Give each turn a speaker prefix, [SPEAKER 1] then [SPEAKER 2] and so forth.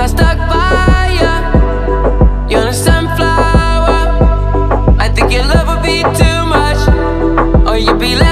[SPEAKER 1] I stuck by ya. You're a sunflower. I think your love would be too much, or you'd be left